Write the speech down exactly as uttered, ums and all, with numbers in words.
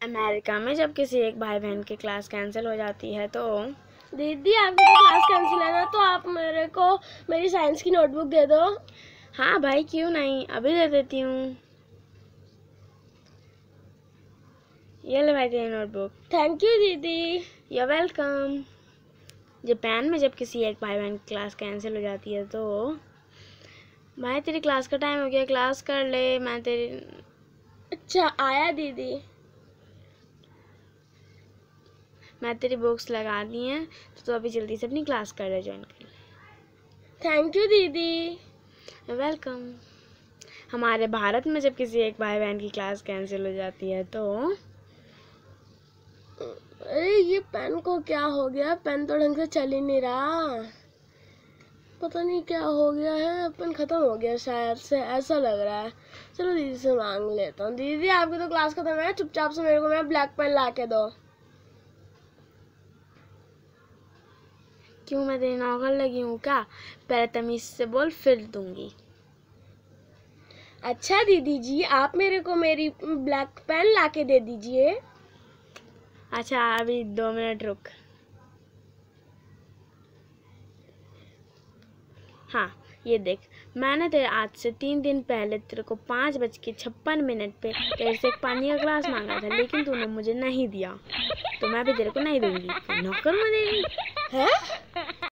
America में जब किसी एक भाई बहन की क्लास कैंसिल हो जाती है तो दीदी आपकी तो क्लास कैंसिल है ना, तो आप मेरे को मेरी साइंस की नोटबुक दे दो। हाँ भाई, क्यों नहीं, अभी दे देती हूँ। ये ले भाई तेरी नोटबुक। थैंक यू दीदी। You welcome. जापान में जब किसी एक भाई बहन की क्लास कैंसिल हो जाती है तो भाई तेरी क्लास का टाइम हो गया, क्लास कर ले। मैं तेरी अच्छा आया दीदी। मैं तेरी बुक्स लगा दी हैं तो तू अभी जल्दी से अपनी क्लास कर ले, ज्वाइन कर ले। थैंक यू दीदी। वेलकम। हमारे भारत में जब किसी एक भाई बहन की क्लास कैंसिल हो जाती है तो अरे ये पेन को क्या हो गया, पेन तो ढंग से चल ही नहीं रहा, पता नहीं क्या हो गया है, पेन खत्म हो गया शायद से, ऐसा लग रहा है। चलो दीदी से मांग लेता हूँ। दीदी आपकी तो क्लास खत्म है, चुपचाप से मेरे को मैं ब्लैक पेन ला के दो। क्यों, मैं तेरी नौकर लगी हूँ क्या? पहले तमीज से बोल, फिर दूंगी। अच्छा दीदी जी, आप मेरे को मेरी ब्लैक पेन ला के दे दीजिए। अच्छा अभी दो मिनट रुक। हाँ ये देख, मैंने तेरे आज से तीन दिन पहले तेरे को पाँच बज के छप्पन मिनट पे तेरे से एक पानी का ग्लास मांगा था, लेकिन तूने मुझे नहीं दिया, तो मैं भी तेरे को नहीं दूंगी। नौकर में देगी है?